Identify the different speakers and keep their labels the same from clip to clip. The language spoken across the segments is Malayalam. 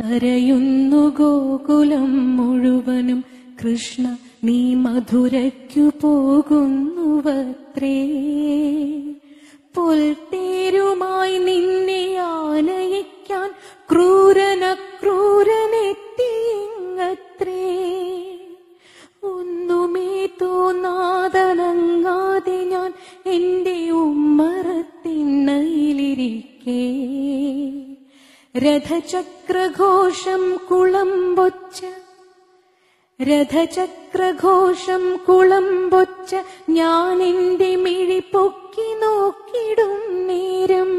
Speaker 1: കരയുന്നു ഗോകുലം മുഴുവനും കൃഷ്ണ നീ മധുരയ്ക്കു പോകുന്നുവത്രേ. പൊൽത്തേരുമായി നിന്നെ ആനയിക്കാൻ ക്രൂരനെത്തിയിങ്ങത്രേ. ഒന്നുമേ തോന്നാതനങ്ങാതെ ഞാൻ എന്റെ ഉമ്മറത്തിണ്ണയിലിരിക്കേ. രഥചക്രഘോഷം കുളമ്പൊച്ച ഞാൻ എന്റെ മിഴി പൊക്കി നോക്കിടും നേരം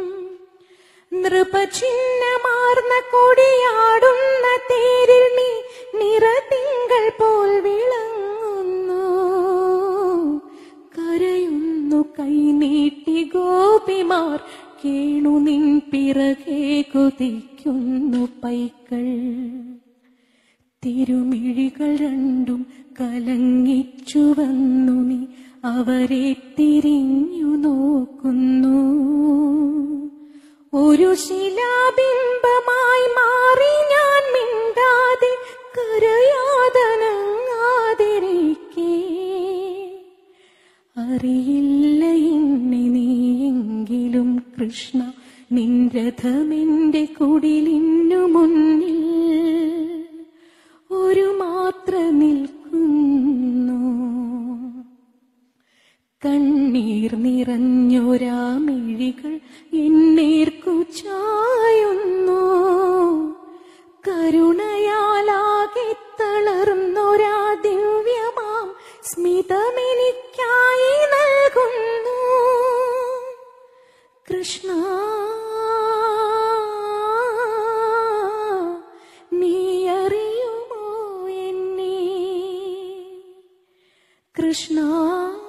Speaker 1: നൃപചിഹ്നമാർന്ന കൊടിയാടുന്ന തേരിൽ നീ നിറതിങ്കൾ പോൽ വിളങ്ങുന്നു. കരയുന്നു കൈനീട്ടി ഗോപിമാർ, കേണു നിൻ പിറകെ കുതിക്കുന്നു പൈക്കൾ. തിരുമിഴികൾ രണ്ടും കലങ്ങിച്ചു വന്നു നീ അവരെ തിരിഞ്ഞു നോക്കുന്നു. ഒരു ശിലാബിംബമായി മാറി ഞാൻ മിണ്ടാതെ കരയാതനങ്ങാതിരിക്കേ. അറിയില്ല എന്നെ നീയെങ്കിലും കൃഷ്ണ, നിൻ രഥമെന്റെ കുടിലിനു മുന്നിൽ ഒരു മാത്ര നിൽക്കുന്നു. കണ്ണീർ നിറഞ്ഞൊരാ മിഴികൾ എന്നേർക്കു ചായുന്നു. കരുണയാലാകെ തളർന്നൊരാ ദിവ്യമാം സ്മിതമെനിക്കായി നൽകുന്നു. കൃഷ്ണ നീ അറിയുമോ എന്നെ? കൃഷ്ണ